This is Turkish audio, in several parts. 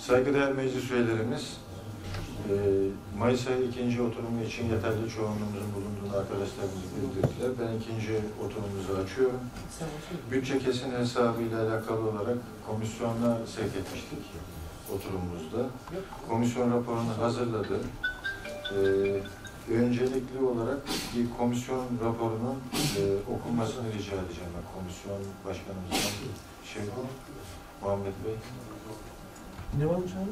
Saygıdeğer meclis üyelerimiz, Mayıs ayı ikinci oturumu için yeterli çoğunluğumuzun bulunduğunu arkadaşlarımız bildirdiler. Ben ikinci oturumumuzu açıyorum. Bütçe kesin hesabı ile alakalı olarak komisyona sevk etmiştik oturumumuzda. Komisyon raporunu hazırladı. Öncelikli olarak bir komisyon raporunun okunmasını rica edeceğim. Komisyon başkanımızdan Muhammed Bey. Ne varmış abi?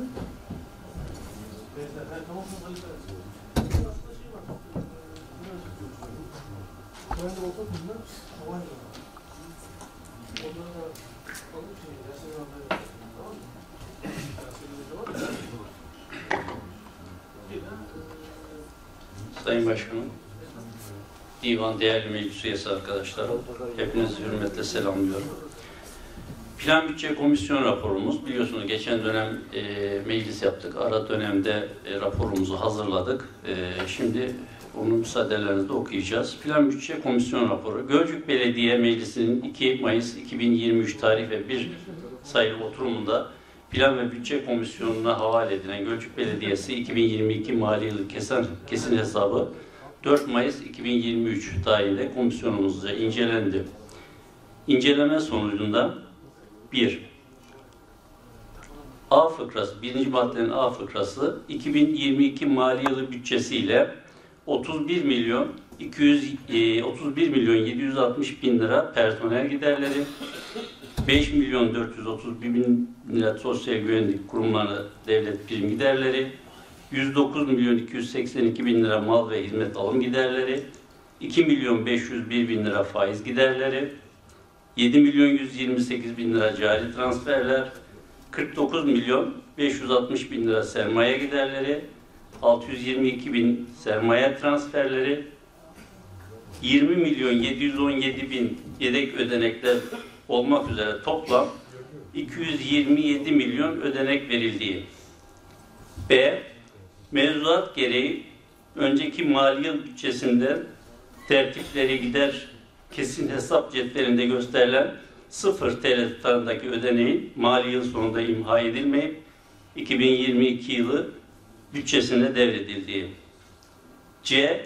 Sayın Başkanım, Divan değerli meclis üyesi arkadaşlarım, hepinizi hürmetle selamlıyorum. Plan Bütçe Komisyon raporumuz, biliyorsunuz geçen dönem meclis yaptık, ara dönemde raporumuzu hazırladık. Şimdi onu müsaadelerinizle okuyacağız. Plan Bütçe Komisyon raporu, Gölcük Belediye Meclisi'nin 2 Mayıs 2023 tarih ve 1 sayılı oturumunda Plan ve Bütçe Komisyonu'na havale edilen Gölcük Belediyesi 2022 mali yılı kesin hesabı 4 Mayıs 2023 tarihinde komisyonumuzca incelendi. İnceleme sonucunda 1. A fıkrası, birinci maddenin A fıkrası 2022 mali yılı bütçesiyle 31 milyon 760 bin lira personel giderleri, 5 milyon 431 bin lira sosyal güvenlik kurumlarına devlet prim giderleri, 109 milyon 282 bin lira mal ve hizmet alım giderleri, 2 milyon 501 bin lira faiz giderleri, 7 milyon 128 bin lira cari transferler, 49 milyon 560 bin lira sermaye giderleri, 622 bin sermaye transferleri, 20 milyon 717 bin yedek ödenekler olmak üzere toplam 227 milyon ödenek verildiği. B. Mevzuat gereği önceki mali yıl bütçesinde tertipleri gider kesin hesap cetvelinde gösterilen 0 TL tutarındaki ödeneğin mali yıl sonunda imha edilmeyip 2022 yılı bütçesine devredildiği. C.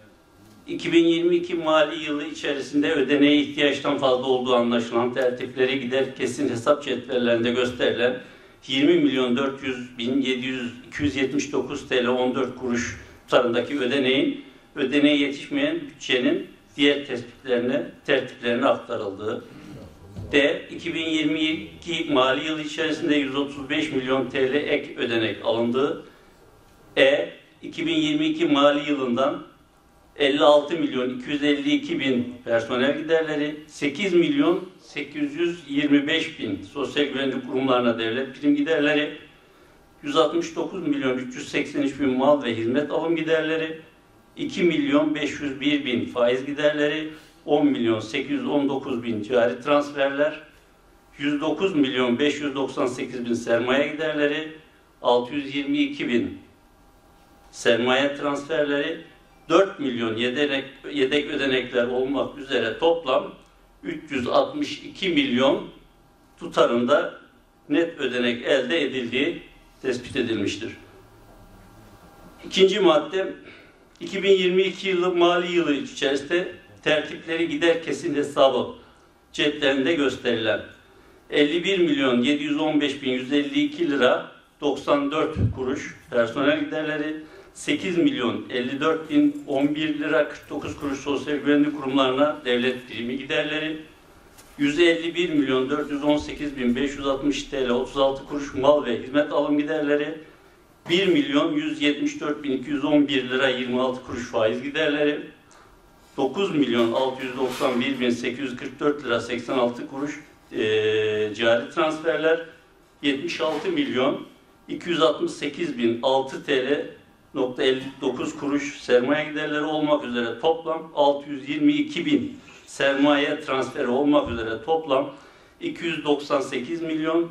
2022 mali yılı içerisinde ödeneğe ihtiyaçtan fazla olduğu anlaşılan tertipleri gider kesin hesap cetvellerinde gösterilen 20 milyon 400 bin 279 TL 14 kuruş tutarındaki ödeneğe yetişmeyen bütçenin diğer tertiplerine aktarıldığı. D. 2022 mali yılı içerisinde 135 milyon TL ek ödenek alındığı. E. 2022 mali yılından 56 milyon 252 bin personel giderleri, 8 milyon 825 bin sosyal güvenlik kurumlarına devlet prim giderleri, 169 milyon 383 bin mal ve hizmet alım giderleri, 2 milyon 501 bin faiz giderleri, 10 milyon 819 bin cari transferler, 109 milyon 598 bin sermaye giderleri, 622 bin sermaye transferleri, 4 milyon yedek ödenekler olmak üzere toplam 362 milyon tutarında net ödenek elde edildiği tespit edilmiştir. İkinci madde 2022 yılı mali yılı içerisinde tertipleri gider kesin hesabı cetvelinde gösterilen 51 milyon 715 bin 152 lira 94 kuruş personel giderleri, 8 milyon 54 bin 11 lira 49 kuruş sosyal güvenlik kurumlarına devlet primi giderleri, 151 milyon 418 bin 560 TL 36 kuruş mal ve hizmet alım giderleri, 1 milyon 174 bin 211 lira 26 kuruş faiz giderleri, 9 milyon 691 bin 844 lira 86 kuruş cari transferler, 76 milyon 268 bin 6 TL 59 kuruş sermaye giderleri olmak üzere toplam 622 bin sermaye transferi olmak üzere toplam 298 milyon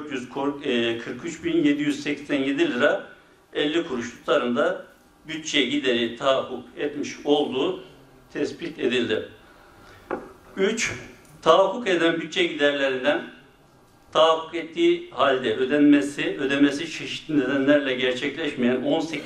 443 bin 787 lira 50 kuruş tutarında bütçe gideri tahakkuk etmiş olduğu tespit edildi. 3. Tahakkuk eden bütçe giderlerinden tahakkuk ettiği halde ödemesi çeşitli nedenlerle gerçekleşmeyen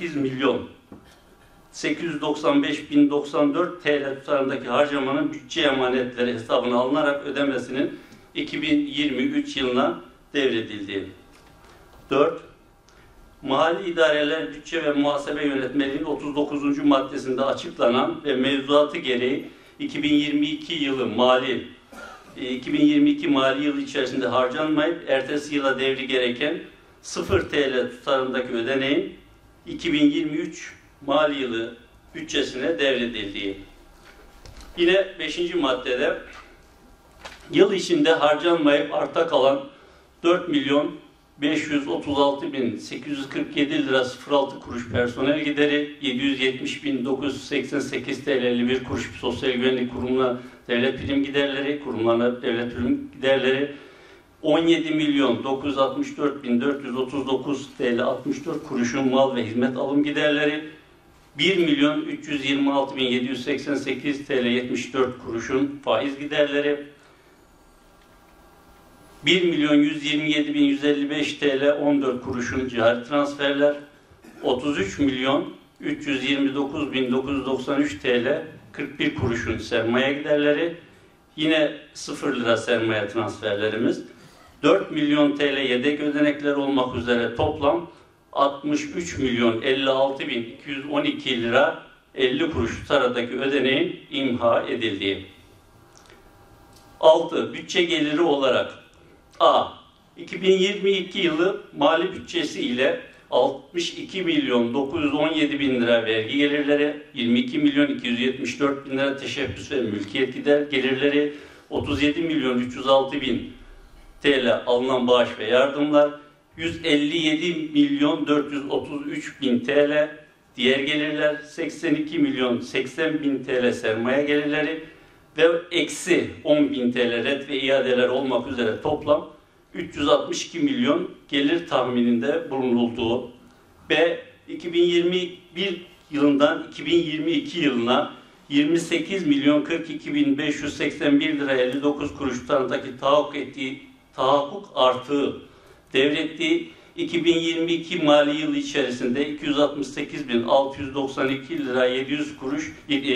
18.895.094 TL tutarındaki harcamanın bütçe emanetleri hesabına alınarak ödemesinin 2023 yılına devredildiği. 4. Mali idareler bütçe ve muhasebe yönetmeliğinin 39. maddesinde açıklanan ve mevzuatı gereği 2022 mali yılı içerisinde harcanmayıp ertesi yıla devri gereken 0 TL tutarındaki ödeneğin 2023 mali yılı bütçesine devredildiği. Yine 5. maddede yıl içinde harcanmayıp arta kalan 4.536.847 lira 06 kuruş personel gideri, 770.988 TL 51 kuruş sosyal güvenlik kurumuna devlet prim giderleri, kurumlarına devlet prim giderleri, 17.964.439 TL 64 kuruşun mal ve hizmet alım giderleri, 1.326.788 TL 74 kuruşun faiz giderleri, 1.127.155 TL 14 kuruşun cari transferler, 33.329.993 TL 41 kuruşun sermaye giderleri, yine 0 lira sermaye transferlerimiz, 4 milyon TL yedek ödenekler olmak üzere toplam 63.056.212 lira 50 kuruş tutaradaki ödeneğin imha edildiği. 6. Bütçe geliri olarak A. 2022 yılı mali bütçesi ile 62.917.000 lira vergi gelirleri, 22.274.000 lira teşebbüs ve mülkiyet gelirleri, 37.306.000 TL alınan bağış ve yardımlar, 157.433.000 TL diğer gelirler, 82.080.000 TL sermaye gelirleri ve eksi 10.000 TL ret ve iadeler olmak üzere toplam 362 milyon gelir tahmininde bulunulduğu ve 2021 yılından 2022 yılına 28.042.581 lira 59 kuruş tutarındaki tahakkuk artığı devrettiği 2022 mali yılı içerisinde 268.692 lira 700 kuruş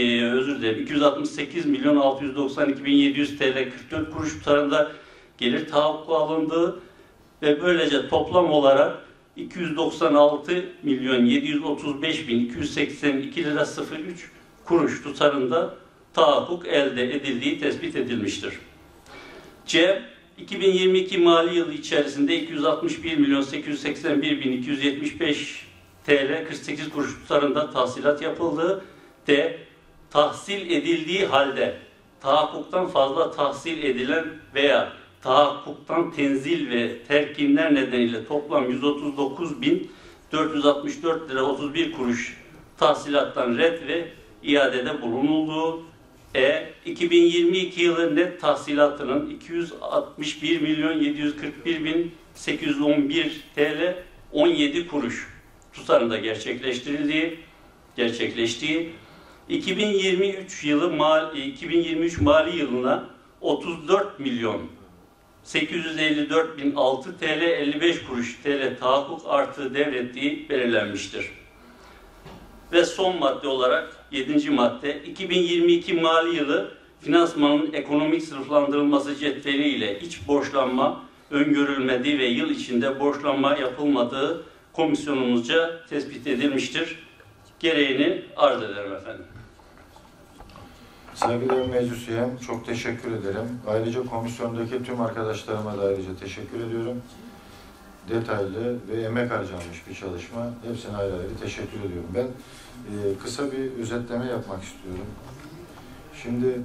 268.692.700 TL 44 kuruş tutarında gelir tahakkuku alındığı ve böylece toplam olarak 296.735.282 lira 03 kuruş tutarında tahakkuk elde edildiği tespit edilmiştir. C. 2022 mali yılı içerisinde 261.881.275 TL 48 kuruş tutarında tahsilat yapıldı. D. Tahsil edildiği halde tahakkuktan fazla tahsil edilen veya tahakkuktan tenzil ve terkinler nedeniyle toplam 139.464 lira 31 kuruş tahsilattan ret ve iadede bulunulduğu. 2022 yılı net tahsilatının 261.741.811 TL 17 kuruş tutarında gerçekleştiği 2023 mali yılına 34.854.006 TL 55 kuruş TL tahakkuk artığı devrettiği belirlenmiştir. Ve son madde olarak 7. madde 2022 mali yılı finansmanın ekonomik sınıflandırılması cetveli ile iç borçlanma öngörülmediği ve yıl içinde borçlanma yapılmadığı komisyonumuzca tespit edilmiştir. Gereğini arz ederim efendim. Saygıdeğer meclis üyem, çok teşekkür ederim. Ayrıca komisyondaki tüm arkadaşlarıma da ayrıca teşekkür ediyorum. Detaylı ve emek harcanmış bir çalışma. Hepsine ayrı ayrı teşekkür ediyorum. Ben kısa bir özetleme yapmak istiyorum. Şimdi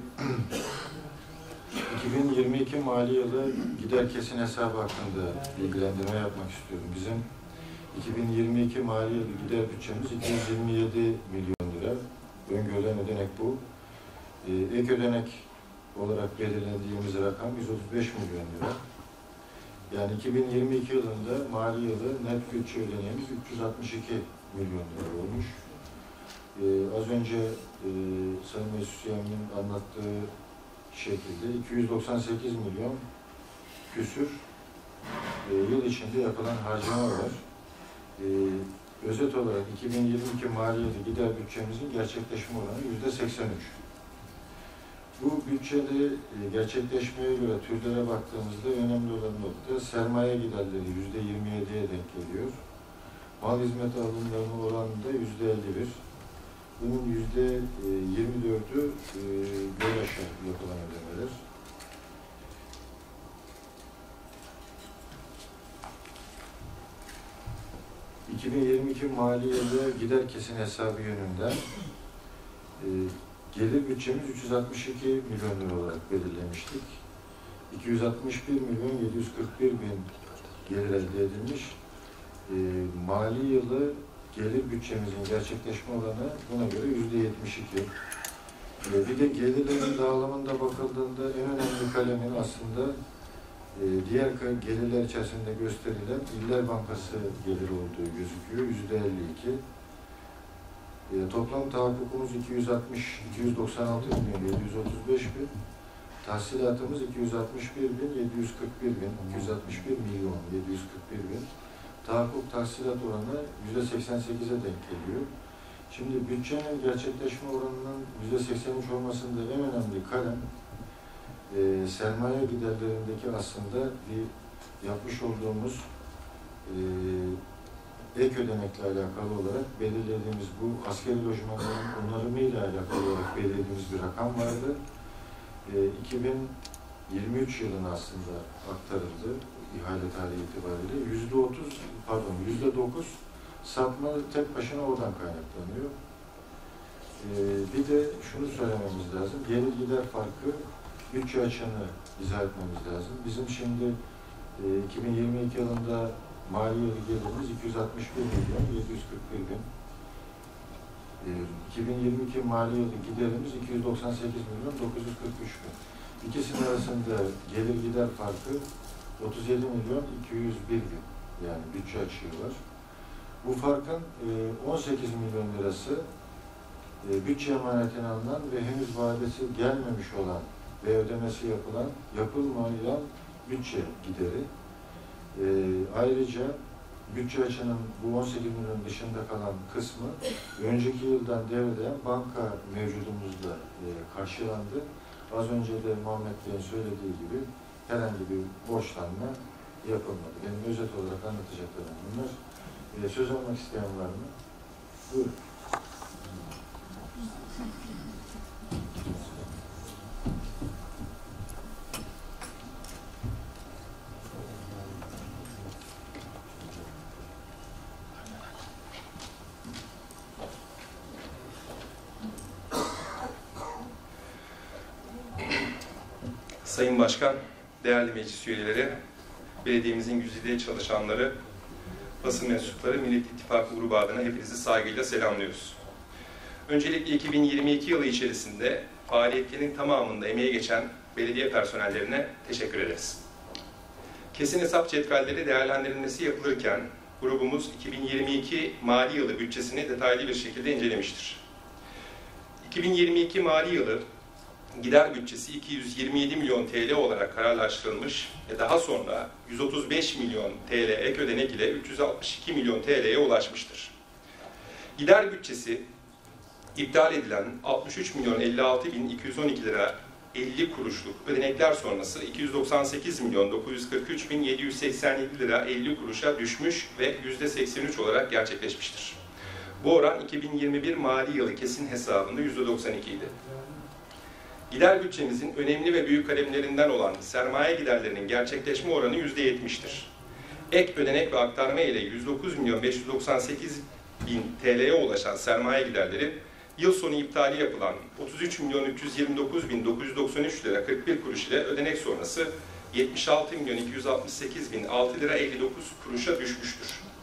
2022 mali yılı gider kesin hesabı hakkında bilgilendirme yapmak istiyorum. Bizim 2022 mali yılı gider bütçemiz 227 milyon lira. Öngörülen ödenek bu. Ek ödenek olarak belirlendiğimiz rakam 135 milyon lira. Yani 2022 yılında mali yılı net bütçe ödeneğimiz 362 milyon lira olmuş. Az önce Sayın Meclis Üyem'in anlattığı şekilde 298 milyon küsür yıl içinde yapılan harcamalar. Özet olarak 2022 maliyeti gider bütçemizin gerçekleşme oranı %83. Bu bütçede gerçekleşmeye göre türlere baktığımızda önemli olan nokta sermaye giderleri %27'ye denk geliyor. Mal hizmet alımlarının oranında %51. Bunun %24'ü GÖRAŞ'a yapılan ödemeler. ...2022 maliyede gider kesin hesabı yönünden gelir bütçemiz 362 milyon lira olarak belirlemiştik. 261 milyon 741 bin gelir elde edilmiş. Mali yılı gelir bütçemizin gerçekleşme oranı buna göre %72. Bir de gelirlerin dağılımında bakıldığında en önemli kalemin aslında diğer gelirler içerisinde gösterilen İller Bankası geliri olduğu gözüküyor. %52. Toplam tahakkukumuz 296 milyon 735 bin. Tahsilatımız 261 bin 741 bin. 261 milyon 741 bin. Tahakkuk tahsilat oranı %88'e denk geliyor. Şimdi bütçenin gerçekleşme oranının %83 olmasında en önemli kalem sermaye giderlerindeki aslında bir yapmış olduğumuz ek ödenekle alakalı olarak belirlediğimiz bu askeri lojmanların onarımıyla alakalı olarak belirlediğimiz bir rakam vardı. 2023 yılına aslında aktarıldı ihale tarihi itibariyle. %9 sapma tek başına oradan kaynaklanıyor. Bir de şunu söylememiz lazım. Gelir gider farkı bütçe açığını izah etmemiz lazım. Bizim şimdi 2022 yılında mali yılı gelirimiz 261 milyon 741 bin. 2022 mali yılı giderimiz 298 milyon 943 bin. İkisinin arasında gelir gider farkı 37 milyon 201 bin. Yani bütçe açığı var. Bu farkın 18 milyon lirası bütçe emanetine alınan ve henüz vadesi gelmemiş olan ve ödemesi yapılmayan bütçe gideri. Ayrıca bütçe açının bu 18 milyon dışında kalan kısmı önceki yıldan devreden banka mevcudumuzla karşılandı. Az önce de Muhammed Bey'in söylediği gibi herhangi bir borçlanma yapılmadı. Benim özet olarak anlatacaklarım bunlar. Söz almak isteyen var mı? Buyurun. Sayın Başkan, değerli meclis üyeleri, belediyemizin güzide çalışanları, basın mensupları, Millet İttifakı grubu adına hepinizi saygıyla selamlıyoruz. Öncelikle 2022 yılı içerisinde faaliyetlerin tamamında emeği geçen belediye personellerine teşekkür ederiz. Kesin hesap cetvelleri değerlendirilmesi yapılırken grubumuz 2022 mali yılı bütçesini detaylı bir şekilde incelemiştir. 2022 mali yılı gider bütçesi 227 milyon TL olarak kararlaştırılmış ve daha sonra 135 milyon TL ek ödenek ile 362 milyon TL'ye ulaşmıştır. Gider bütçesi iptal edilen 63 milyon 56 bin 212 lira 50 kuruşluk ödenekler sonrası 298 milyon 943 bin 787 lira 50 kuruşa düşmüş ve %83 olarak gerçekleşmiştir. Bu oran 2021 mali yılı kesin hesabında %92 idi. Gider bütçemizin önemli ve büyük kalemlerinden olan sermaye giderlerinin gerçekleşme oranı %70'tir. Ek ödenek ve aktarma ile 109 milyon 598 bin TL'ye ulaşan sermaye giderleri, yıl sonu iptali yapılan 33 milyon 329 bin 993 lira 41 kuruş ile ödenek sonrası 76 milyon 268 bin 6 lira 59 kuruşa düşmüştür.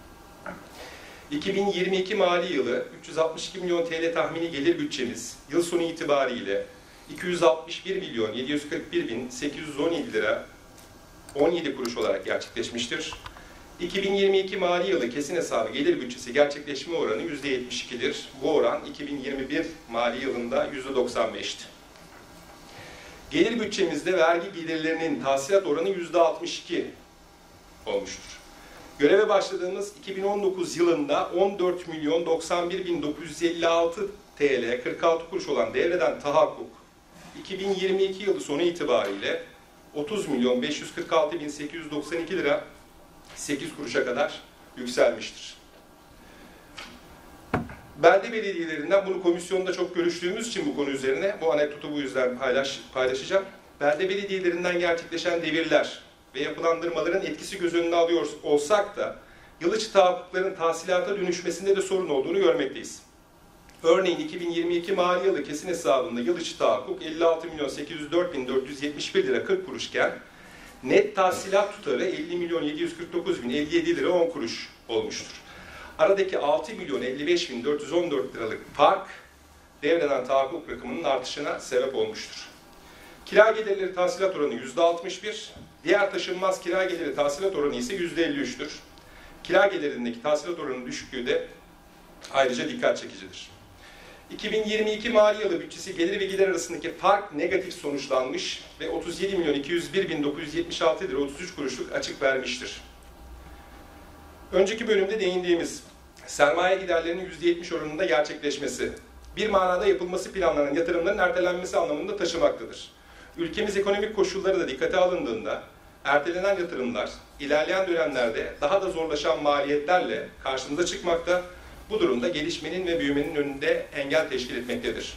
2022 mali yılı 362 milyon TL tahmini gelir bütçemiz yıl sonu itibariyle 261 milyon 741 bin 817 lira 17 kuruş olarak gerçekleşmiştir. 2022 mali yılı kesin hesabı gelir bütçesi gerçekleşme oranı %72'dir. Bu oran 2021 mali yılında %95'ti. Gelir bütçemizde vergi gelirlerinin tahsilat oranı %62. olmuştur. Göreve başladığımız 2019 yılında 14.091.956 TL 46 kuruş olan devreden tahakkuk 2022 yılı sonu itibariyle 30.546.892 lira 8 kuruşa kadar yükselmiştir. Belde belediyelerinden, bunu komisyonda çok görüştüğümüz için bu konu üzerine bu anekdotu bu yüzden paylaşacağım. Belde belediyelerinden gerçekleşen devirler ve yapılandırmaların etkisi göz önüne alıyor olsak da yıl içi tahakkukların tahsilata dönüşmesinde de sorun olduğunu görmekteyiz. Örneğin 2022 mali yılı kesin hesabında yıl içi tahakkuk 56.804.471 lira 40 kuruşken net tahsilat tutarı 50.749.057 lira 10 kuruş olmuştur. Aradaki 6.055.414 liralık fark devreden tahakkuk rakamının artışına sebep olmuştur. Kira gelirleri tahsilat oranı %61, diğer taşınmaz kira geliri tahsilat oranı ise %53'tür. Kira gelirindeki tahsilat oranının düşüklüğü de ayrıca dikkat çekicidir. 2022 mali yılı bütçesi gelir ve gider arasındaki fark negatif sonuçlanmış ve 37.201.976 lira 33 kuruşluk açık vermiştir. Önceki bölümde değindiğimiz sermaye giderlerinin %70 oranında gerçekleşmesi, bir manada yapılması planlanan yatırımların ertelenmesi anlamında taşımaktadır. Ülkemiz ekonomik koşulları da dikkate alındığında, ertelenen yatırımlar ilerleyen dönemlerde daha da zorlaşan maliyetlerle karşımıza çıkmakta, bu durumda gelişmenin ve büyümenin önünde engel teşkil etmektedir.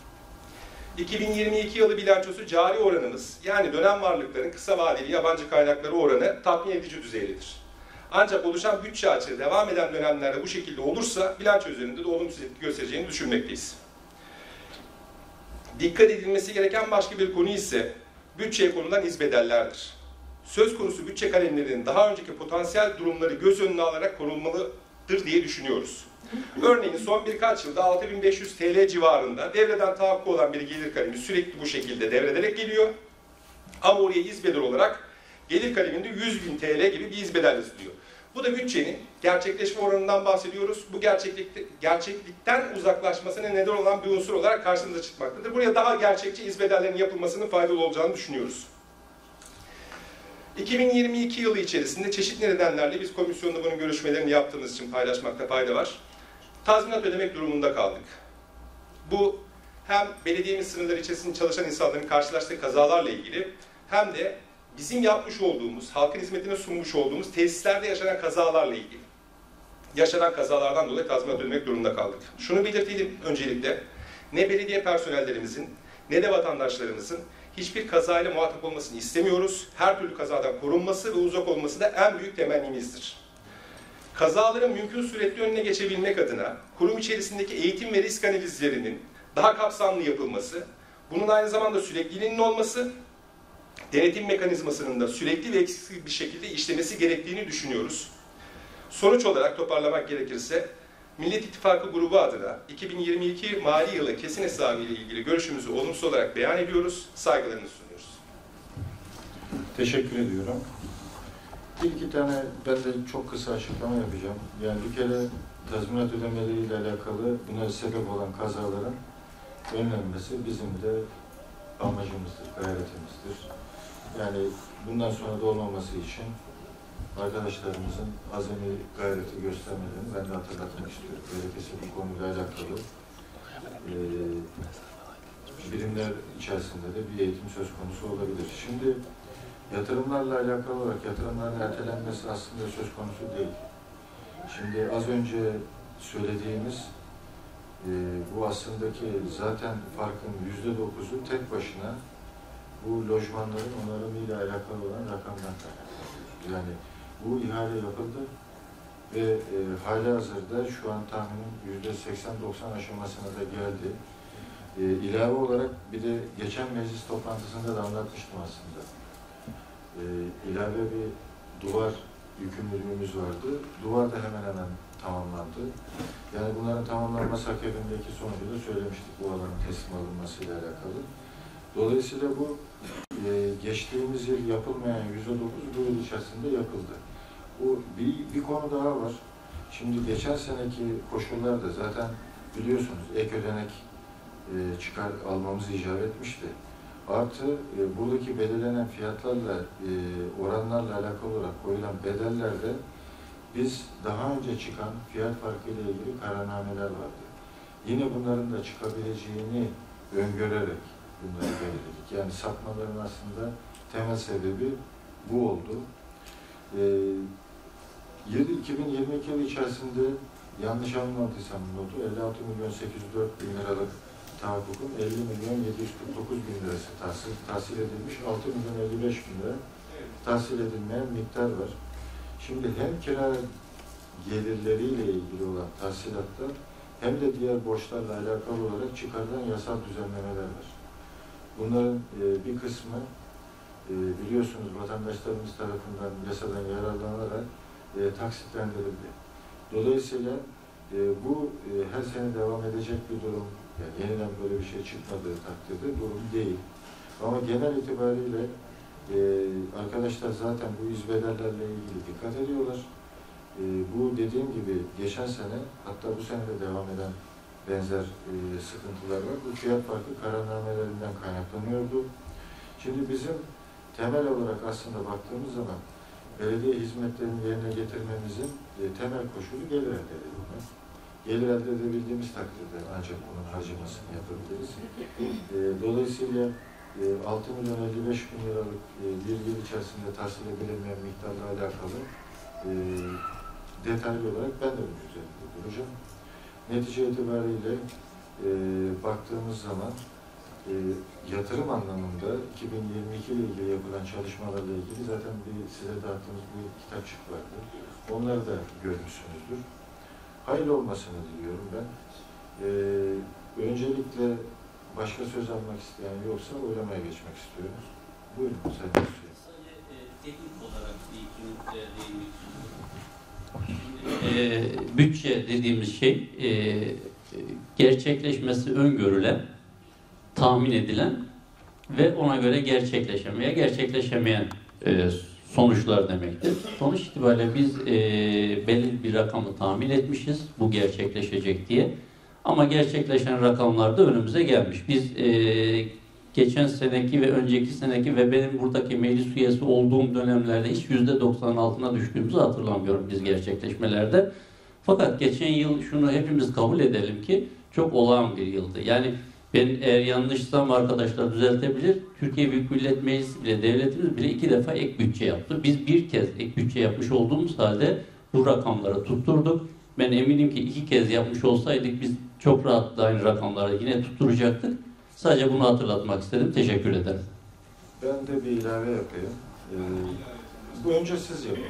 2022 yılı bilançosu cari oranımız, yani dönem varlıkların kısa vadeli yabancı kaynakları oranı tatmin edici düzeydedir. Ancak oluşan bütçe açığı devam eden dönemlerde bu şekilde olursa bilanço üzerinde de olumsuz etki göstereceğini düşünmekteyiz. Dikkat edilmesi gereken başka bir konu ise bütçeye konulan izbedellerdir. Söz konusu bütçe kalemlerinin daha önceki potansiyel durumları göz önüne alarak konulmalıdır diye düşünüyoruz. Örneğin son birkaç yılda 6.500 TL civarında devreden tahakkuk olan bir gelir kalemi sürekli bu şekilde devrederek geliyor. Ama oraya izbedel olarak gelir kaleminde 100.000 TL gibi bir izbedel yazılıyor. Bu da bütçenin gerçekleşme oranından bahsediyoruz. Bu gerçeklikten uzaklaşmasına neden olan bir unsur olarak karşımıza çıkmaktadır. Buraya daha gerçekçi izbedellerin yapılmasının faydalı olacağını düşünüyoruz. 2022 yılı içerisinde çeşitli nedenlerle biz komisyonda bunun görüşmelerini yaptığımız için paylaşmakta fayda var. Tazminat ödemek durumunda kaldık. Bu hem belediyemiz sınırları içerisinde çalışan insanların karşılaştığı kazalarla ilgili hem de bizim yapmış olduğumuz, halkın hizmetine sunmuş olduğumuz tesislerde yaşanan kazalarla ilgili. Yaşanan kazalardan dolayı tazminat ödemek durumunda kaldık. Şunu belirtelim öncelikle, ne belediye personellerimizin ne de vatandaşlarımızın hiçbir kazayla muhatap olmasını istemiyoruz. Her türlü kazadan korunması ve uzak olması da en büyük temennimizdir. Kazaların mümkün suretle önüne geçebilmek adına kurum içerisindeki eğitim ve risk analizlerinin daha kapsamlı yapılması, bunun aynı zamanda sürekliliğinin olması, denetim mekanizmasının da sürekli ve eksiksiz bir şekilde işlemesi gerektiğini düşünüyoruz. Sonuç olarak toparlamak gerekirse, Millet İttifakı grubu adına 2022 mali yılı kesin hesabı ile ilgili görüşümüzü olumsuz olarak beyan ediyoruz, saygılarımızı sunuyoruz. Teşekkür ediyorum. Bir iki tane ben de çok kısa açıklama yapacağım. Yani bir kere tazminat ödemeleriyle alakalı buna sebep olan kazaların önlenmesi bizim de amacımızdır, gayretimizdir. Yani bundan sonra da olmaması için arkadaşlarımızın azami gayreti göstermelerini ben de hatırlatmak istiyorum. Gerekirse bu konuyla alakalı birimler içerisinde de bir eğitim söz konusu olabilir. Şimdi yatırımlarla alakalı olarak yatırımların ertelenmesi aslında söz konusu değil. Şimdi az önce söylediğimiz bu aslındaki zaten farkın %9'u tek başına bu lojmanların onarımıyla alakalı olan rakamdan kaynaklı. Yani bu ihale yapıldı ve halihazırda şu an tahminim %80-90 aşamasına da geldi. İlave olarak bir de geçen meclis toplantısında da anlatmıştım aslında. İlave bir duvar yükümlülüğümüz vardı. Duvar da hemen hemen tamamlandı. Yani bunların tamamlanması akabindeki sonucu da söylemiştik bu alanın teslim alınmasıyla alakalı. Dolayısıyla bu geçtiğimiz yıl yapılmayan %9 bu yıl içerisinde yapıldı. Bu bir konu daha var. Şimdi geçen seneki koşullarda zaten biliyorsunuz ek ödenek almamız icap etmişti. Artı buradaki belirlenen fiyatlarla, oranlarla alakalı olarak koyulan bedellerde biz daha önce çıkan fiyat farkı ile ilgili kararnameler vardı. Yine bunların da çıkabileceğini öngörerek bunları belirledik. Yani sapmaların aslında temel sebebi bu oldu. 2022 yılı içerisinde yanlış anlamadıysam notu 56.804.000 liralık tahakkukun 50.749.000 lirası tahsil edilmiş, 6.055.000 lira tahsil edilmeyen miktar var. Şimdi hem kira gelirleriyle ilgili olan tahsilatlar hem de diğer borçlarla alakalı olarak çıkarılan yasal düzenlemeler var. Bunların bir kısmı biliyorsunuz vatandaşlarımız tarafından yasadan yararlanarak taksitlendirildi. Dolayısıyla bu her sene devam edecek bir durum, yani yeniden böyle bir şey çıkmadığı takdirde durum değil. Ama genel itibariyle arkadaşlar zaten bu izbedellerle ilgili dikkat ediyorlar. Bu dediğim gibi geçen sene, hatta bu sene de devam eden benzer sıkıntılar var. Bu fiyat farkı kararnamelerinden kaynaklanıyordu. Şimdi bizim temel olarak aslında baktığımız zaman belediye hizmetlerini yerine getirmemizin temel koşulu gelir elde edebilmek. Gelir elde edebildiğimiz takdirde ancak bunun harcamasını yapabiliriz. Dolayısıyla 6.055.000 liralık bir yıl içerisinde tahsil edilemeyen miktarla alakalı detaylı olarak ben de bunun üzerinde duracağım. Netice itibariyle baktığımız zaman yatırım anlamında 2022 ile ilgili yapılan çalışmalarla ilgili zaten size dağıttığımız bir kitapçık vardı. Onları da görmüşsünüzdür. Hayırlı olmasını diliyorum ben. Öncelikle başka söz almak isteyen yoksa oylamaya geçmek istiyoruz. Buyurun Sayın Hüseyin. Sadece teknik olarak bir iki noktaya değinmek istiyorum. Bütçe dediğimiz şey gerçekleşmesi öngörülen, tahmin edilen ve ona göre gerçekleşemeyen sonuçlar demektir. Sonuç itibariyle biz belirli bir rakamı tahmin etmişiz, bu gerçekleşecek diye. Ama gerçekleşen rakamlar da önümüze gelmiş. Biz geçen seneki ve önceki seneki ve benim buradaki meclis üyesi olduğum dönemlerde hiç %90'ın altına düştüğümüzü hatırlamıyorum biz gerçekleşmelerde. Fakat geçen yıl şunu hepimiz kabul edelim ki çok olağan bir yıldı. Yani ben eğer yanlışsam arkadaşlar düzeltebilir. Türkiye Büyük Millet Meclisi bile, devletimiz bile 2 defa ek bütçe yaptı. Biz bir kez ek bütçe yapmış olduğumuz halde bu rakamları tutturduk. Ben eminim ki 2 kez yapmış olsaydık biz çok rahatlıkla aynı rakamları yine tutturacaktık. Sadece bunu hatırlatmak istedim. Teşekkür ederim. Ben de bir ilave yapayım. Bu önce siz yapın.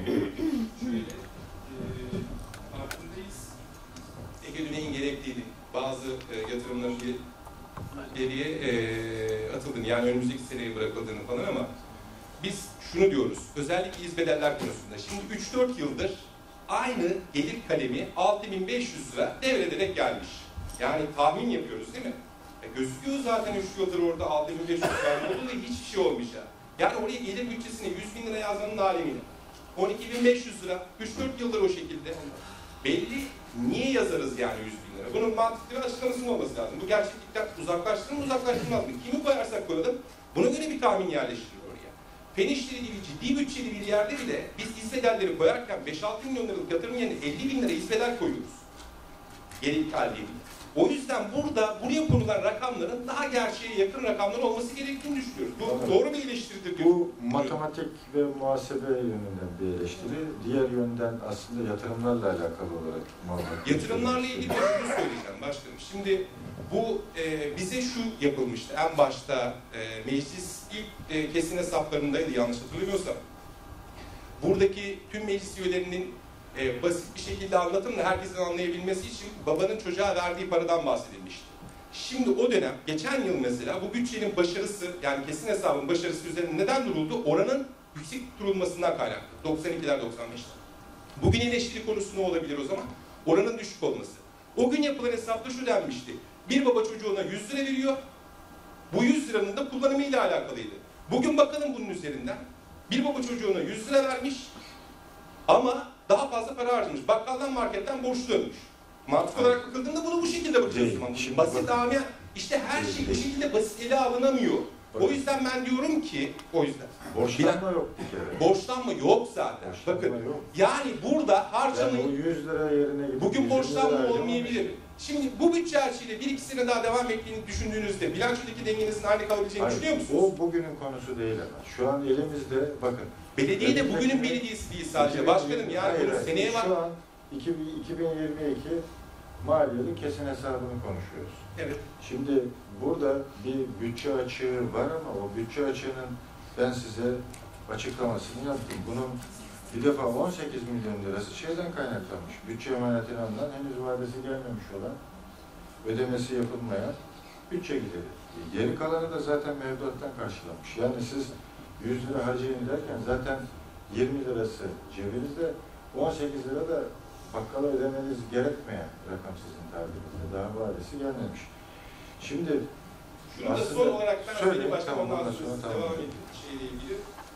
Farkındayız. Ege'nin gerektiğini, bazı yatırımların geriye atıldığını, yani önümüzdeki seneye bırakıldığını falan, ama biz şunu diyoruz, özellikle izbedeller konusunda. Şimdi 3-4 yıldır aynı gelir kalemi 6.500 lira devrederek gelmiş. Yani tahmin yapıyoruz değil mi? Gözüküyor zaten 3 yıldır orada 6.500 lira oldu ve hiçbir şey olmayacak. Yani oraya gelir bütçesine 100.000 lira yazmanın alemiyle. 12.500 lira, 3-4 yıldır o şekilde. Belli, niye yazarız yani 100.000 lira? Bunun mantıklı bir açıklamasının olması lazım. Bu gerçeklikten uzaklaştırır mı, uzaklaştırmaz mı? Kimi koyarsak koyalım, buna göre bir tahmin yerleştiriyor oraya. Fen işleri gibi ciddi bütçeli bir yerde bile biz hizmedarları koyarken 5-6 milyon liralık yatırım yerine 50.000 lira hizmedar koyuyoruz. Gerekli halde. O yüzden buraya konulan rakamların daha gerçeğe yakın rakamlar olması gerektiğini düşünüyoruz. Bu tamam. Doğru bir eleştiridir. Bu matematik ve muhasebe yönünden bir eleştiri. Diğer yönden aslında yatırımlarla alakalı olarak muhabbet. Yatırımlarla ilgili şunu söyleyeceğim başkanım. Şimdi bu bize şu yapılmıştı. En başta meclis ilk kesin hesaplarındaydı yanlış hatırlamıyorsam. Buradaki tüm meclis üyelerinin basit bir şekilde anlatımla herkesin anlayabilmesi için babanın çocuğa verdiği paradan bahsedilmişti. Şimdi o dönem, geçen yıl mesela bu bütçenin başarısı, yani kesin hesabın başarısı üzerine neden duruldu? Oranın yüksek tutulmasından kaynaklı. 92'ler, 95'ler. Bugün eleştiri konusu ne olabilir o zaman? Oranın düşük olması. O gün yapılan hesapta şu denmişti. Bir baba çocuğuna 100 lira veriyor. Bu 100 liranın da kullanımıyla alakalıydı. Bugün bakalım bunun üzerinden. Bir baba çocuğuna 100 lira vermiş ama daha fazla para harcamış. Bakkaldan, marketten borçlu dönmüş. Mantık olarak bakıldığında bunu bu şekilde bakıyorsun. Basit amel. İşte her şey bu şekilde basit ele alınamıyor. O yüzden ben diyorum ki, borçlanma yok bir kere. borçlanma yok zaten. Borçlanma Bakın, yok. yani burada harcamayı... Yani o 100 lira yerine gidip Bugün 120 lira borçlanma harcamak. olmayabilir. Şimdi bu bütçe açığıyla 1-2 sene daha devam ettiğini düşündüğünüzde bilançodaki dengenizin aynı kalabileceğini Hayır, düşünüyor musunuz? o bugünün konusu değil ama. Şu an elimizde bakın. Belediye de bugünün belediyesi değil sadece. Başkanım yani hayır, bunu seneye bak. Şu an 2022 maliyeli kesin hesabını konuşuyoruz. Evet. Şimdi burada bir bütçe açığı var ama o bütçe açığının ben size açıklamasını yaptım. Bunun bir defa 18 milyon lirası şeyden kaynaklanmış. Bütçe emanetine alınan, henüz vadesi gelmemiş olan, ödemesi yapılmayan bütçe gideri. Geri kalanı da zaten mevduattan karşılanmış. Yani siz 100 lira harcayın derken zaten 20 lirası cebinizde, 18 lira da bakkala ödemeniz gerekmeyen rakam sizin tabirinizde. Daha vadesi gelmemiş. Şimdi Şunu da son olarak ben söyleyeyim, başka tamam, ondan ondan sonra sonra devam tamam. edeyim şeyle ilgili.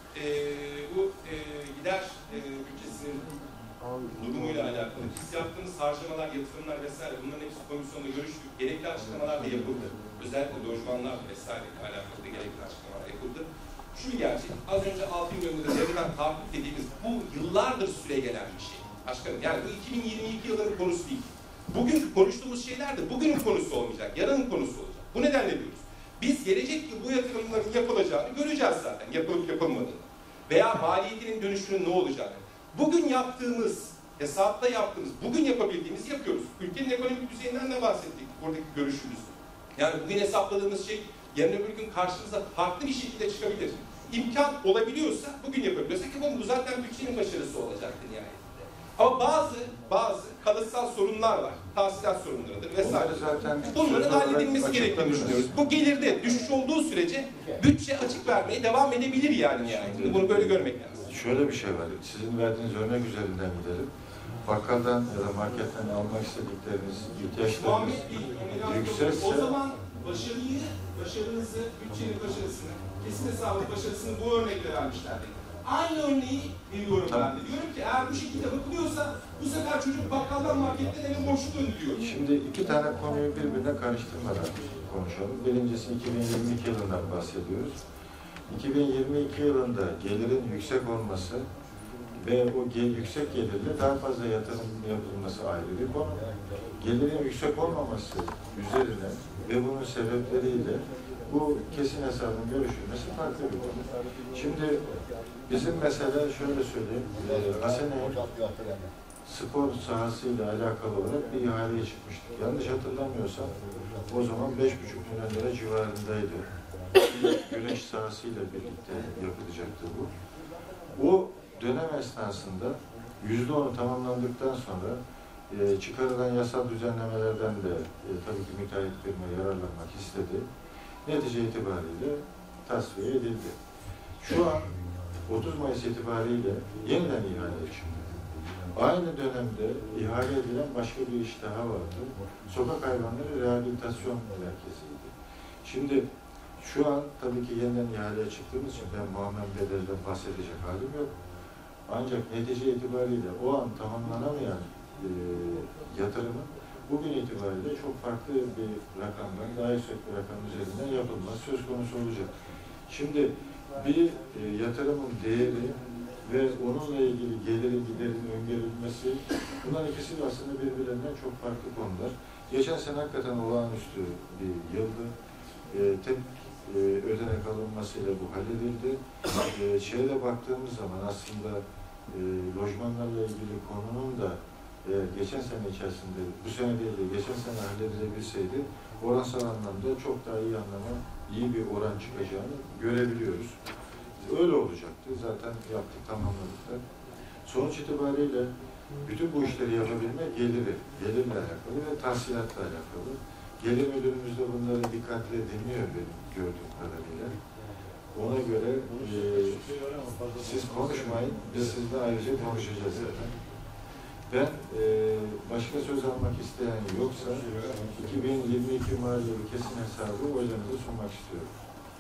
Bu gider bütçesinin durumuyla alakalı biz yaptığımız harcamalar, yatırımlar vesaire bunların hepsi komisyonda görüştük. Gerekli açıklamalar da yapıldı. Özellikle lojmanlar vesaire ile alakalı da gerekli açıklamalar yapıldı. Şu gerçek, az önce 6 milyon lira devreden tahakkuk dediğimiz bu yıllardır süre gelen bir şey. Başkanım yani bu 2022 yılının konusu değil. Bugün konuştuğumuz şeyler de bugünün konusu olmayacak, yarının konusu olacak. Bu nedenle diyoruz. Biz gelecek yıl bu yatırımların yapılacağını göreceğiz zaten, yapılıp yapılmadığını. Veya maliyetinin dönüşünün ne olacağını. Bugün yaptığımız, hesapta yaptığımız, bugün yapabildiğimizi yapıyoruz. Ülkenin ekonomik düzeyinden de bahsettik, buradaki görüşümüz. Yani bugün hesapladığımız şey, yarın öbür gün karşımıza farklı bir şekilde çıkabilir. İmkan olabiliyorsa, bugün yapabiliyorsak bu zaten bütçenin başarısı olacaktır nihayetinde. Ama bazı kalıtsal sorunlar var. Tahsilat sorunlarıdır vesaire. Bunların halledilmesi gerektiğini düşünüyoruz. Bu gelirde düşüş olduğu sürece bütçe açık vermeye devam edebilir yani nihayetinde. Bunu böyle görmek lazım. Şöyle bir şey var. Sizin verdiğiniz örnek üzerinden gidelim. Bakkaldan ya da marketten almak istedikleriniz, ihtiyaçlarınız yükselse... O zaman başarınızı, bütçenin başarısını, kesin hesabın başarısını bu örnekle vermişlerdi. Aynı örneği veriyorum ben de. Diyorum ki eğer bu şekilde bakılıyorsa bu sefer çocuk bakkaldan marketten eve borçlu döndürüyor. Şimdi iki tane konuyu birbirine karıştırmadan konuşalım. Birincisi 2022 yılından bahsediyoruz. 2022 yılında gelirin yüksek olması ve o yüksek gelirle daha fazla yatırım yapılması ayrı bir konu. Gelirin yüksek olmaması üzerine ve bunun sebepleriyle bu kesin hesabın görüşülmesi farklı bir konu. Şimdi bizim mesela şöyle söyleyeyim, Hasene'nin spor sahasıyla alakalı olarak bir ihaleye çıkmıştık. Yanlış hatırlamıyorsam o zaman 5,5 milyon lira civarındaydı. Güneş sahasıyla birlikte yapılacaktı bu. O dönem esnasında %10'u tamamlandıktan sonra çıkarılan yasal düzenlemelerden de tabii ki müteahhit firma yararlanmak istedi. Netice itibariyle tasfiye edildi. Şu an 30 Mayıs itibariyle yeniden ihale çıktı. Aynı dönemde ihale edilen başka bir iş daha vardı. Sokak hayvanları rehabilitasyon merkeziydi. Şimdi şu an tabii ki yeniden ihaleye çıktığımız için ben muammen bedelden bahsedecek halim yok. Ancak netice itibariyle o an tamamlanamayan yatırımın bugün itibariyle çok farklı bir rakamdan, daha yüksek bir rakam üzerinden yapılması söz konusu olacak. Şimdi bir yatırımın değeri ve onunla ilgili gelirin, giderin öngörülmesi, bunlar ikisi de aslında birbirlerinden çok farklı konular. Geçen sene hakikaten olağanüstü bir yıldı. Tek ödenek alınmasıyla bu halledildi. Şeye baktığımız zaman aslında lojmanlarla ilgili konunun da geçen sene içerisinde, bu sene değil de geçen sene halledilebilseydi oransal anlamda çok daha iyi bir oran çıkacağını görebiliyoruz. Öyle olacaktı. Zaten yaptık, tamamladık da. Sonuç itibariyle bütün bu işleri yapabilme gelirle alakalı ve tahsilatla alakalı. Gelir müdürümüz de bunları dikkatle dinliyor benim gördüğüm kadarıyla. Ona göre siz konuşmayın, biz sizinle ayrıca konuşacağız zaten. Ben başka söz almak isteyen yoksa 2022 maliyeli kesin hesabı oylarınıza sunmak istiyorum.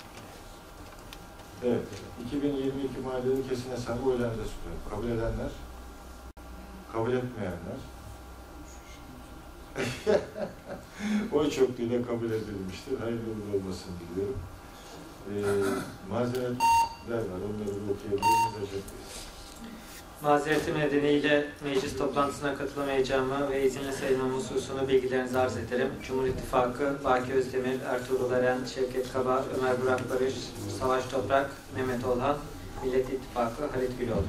Evet, 2022 maliyeli kesin hesabı oylarınıza sunuyorum. Kabul edenler, kabul etmeyenler. Oy çokluğuyla kabul edilmiştir. Hayırlı uğurlu olmasını diliyorum. Mazeretler var, onları bir okuyabiliriz. Recep Bey. Mazeretim nedeniyle meclis toplantısına katılamayacağımı ve izinli sayılmam hususunu bilgilerinize arz ederim. Cumhur İttifakı, Baki Özdemir, Ertuğrul Eren, Şevket Kaba, Ömer Burak Barış, Savaş Toprak, Mehmet Olhan, Millet İttifakı, Halit Güloğlu.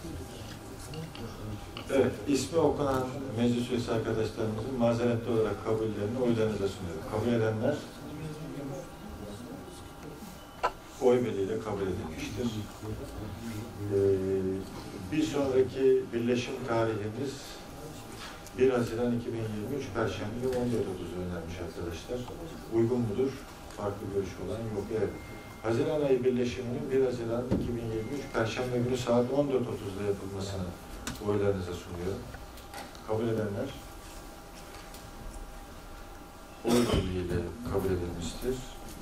Evet, ismi okunan meclis üyesi arkadaşlarımızın mazeretli olarak kabullerini oylarınıza sunuyorum. Kabul edenler oy birliğiyle kabul edilmiştir. Bir sonraki birleşim tarihimiz 1 Haziran 2023 Perşembe 14.30 önermiş arkadaşlar. Uygun mudur? Farklı görüş olan yok. Evet. Haziran ayı birleşiminin 1 Haziran 2023 Perşembe günü saat 14.30'da yapılmasını oylarınıza sunuyorum. Kabul edenler oy birliğiyle kabul edilmiştir.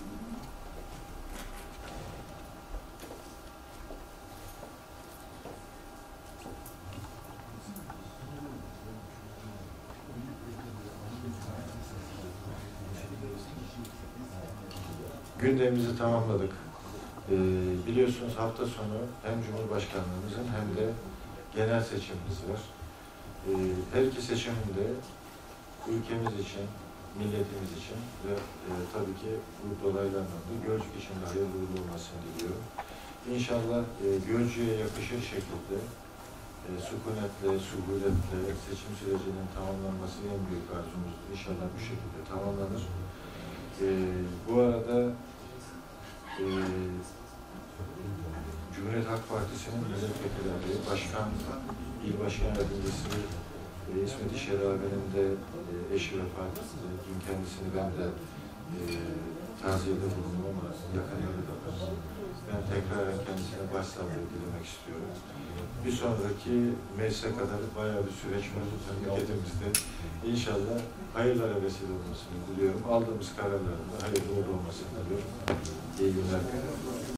Gündemimizi tamamladık. Biliyorsunuz hafta sonu hem Cumhurbaşkanlığımızın hem de genel seçimimiz var. Her iki seçiminde ülkemiz için, milletimiz için ve tabii ki bu dolaylarla da Gölcük için de hayırlı olmasını diliyorum. İnşallah Gölcük'e yakışır şekilde sükunetle, suhuletle seçim sürecinin tamamlanması en büyük arzumuzdur. İnşallah bu şekilde tamamlanır. Bu arada Cumhuriyet Halk Partisi'nin milletvekili adayı, başkan, il başkan yardımcısı İsmet İşerhabe'nin de eşi vefat etti. Dün kendisini ben de taziyede bulundum ama yakınları da var. Ben tekrar kendisine başsağlığı dilemek istiyorum. Bir sonraki meclise kadar bayağı bir süreç var memleketimizde. İnşallah hayırlara vesile olmasını diliyorum. Aldığımız kararların da hayırlı olmasını diliyorum. İyi günler.